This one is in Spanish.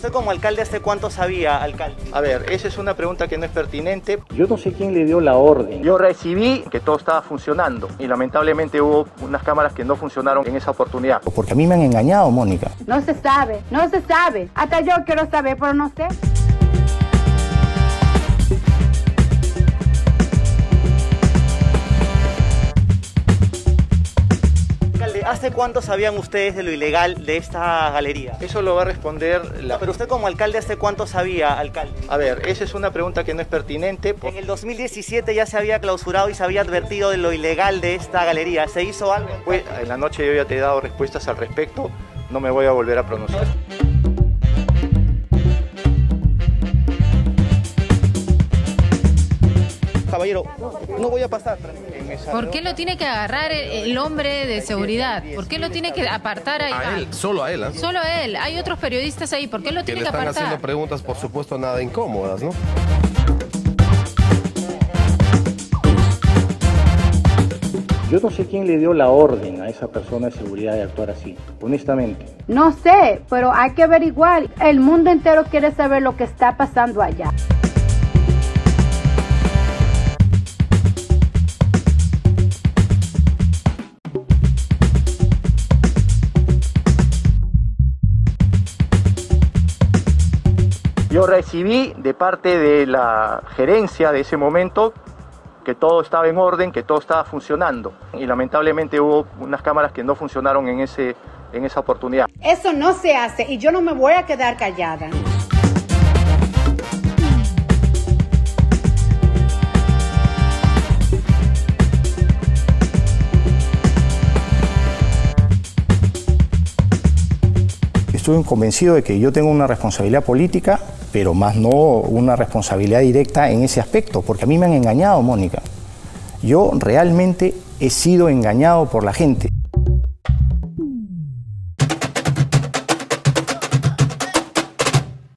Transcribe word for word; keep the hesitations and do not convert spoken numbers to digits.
usted como alcalde, ¿hace cuánto sabía, alcalde? A ver, esa es una pregunta que no es pertinente. Yo no sé quién le dio la orden. Yo recibí que todo estaba funcionando y lamentablemente hubo unas cámaras que no funcionaron en esa oportunidad. Porque a mí me han engañado, Mónica. No se sabe, no se sabe. Hasta yo quiero saber, pero no sé. ¿Hace cuánto sabían ustedes de lo ilegal de esta galería? Eso lo va a responder la... Pero usted como alcalde, ¿hace cuánto sabía, alcalde? A ver, esa es una pregunta que no es pertinente. En el dos mil diecisiete ya se había clausurado y se había advertido de lo ilegal de esta galería. ¿Se hizo algo? Pues, en la noche yo ya te he dado respuestas al respecto, no me voy a volver a pronunciar. Caballero, no voy a pasar. ¿Por qué lo tiene que agarrar el, el hombre de seguridad? ¿Por qué lo tiene que apartar ahí? A él, solo a él, ¿eh? Solo a él. Hay otros periodistas ahí. ¿Por qué lo Que tiene le que están apartar? haciendo preguntas, por supuesto, nada incómodas, ¿no? Yo no sé quién le dio la orden a esa persona de seguridad de actuar así, honestamente. No sé, pero hay que averiguar. El mundo entero quiere saber lo que está pasando allá. Yo recibí de parte de la gerencia de ese momento que todo estaba en orden, que todo estaba funcionando. Y lamentablemente hubo unas cámaras que no funcionaron en, ese, en esa oportunidad. Eso no se hace y yo no me voy a quedar callada. Estoy convencido de que yo tengo una responsabilidad política, pero más no una responsabilidad directa en ese aspecto, porque a mí me han engañado, Mónica. Yo realmente he sido engañado por la gente.